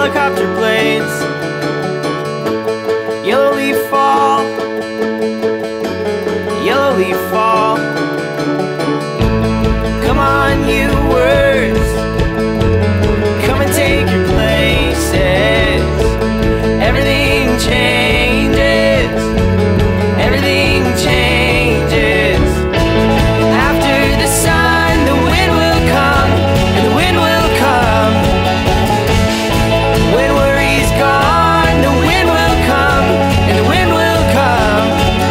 helicopter blades. Yellow leaf fall, yellow leaf fall. Come on, you words, come and take your places. Everything changes, everything changes. After the sun, the wind will come, and the wind will come. When worry's gone, the wind will come, and the wind will come.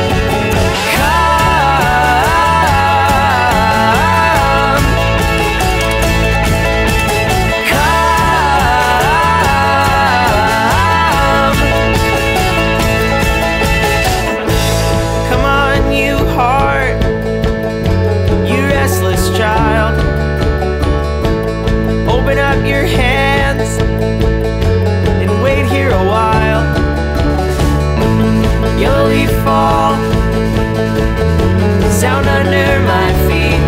Come on, you heart, you restless child. Open up your hands and wait here a while. Yellow leaf fall, sound under my feet.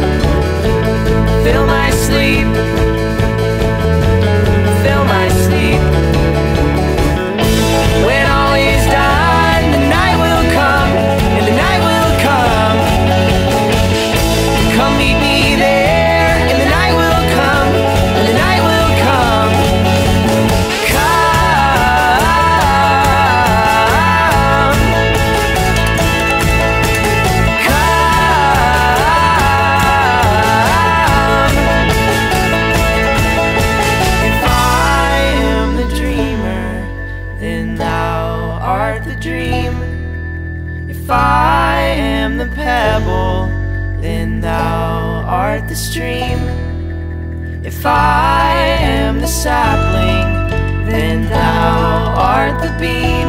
Fill my sleep, fill my sleep. When all is done, the night will come, and the night will come. Come meet me there, and the night will come, and the night will come. If I am the dreamer, then thou art the dream. If I am the pebble, then thou art the stream. If I am the sapling, then thou art the beam.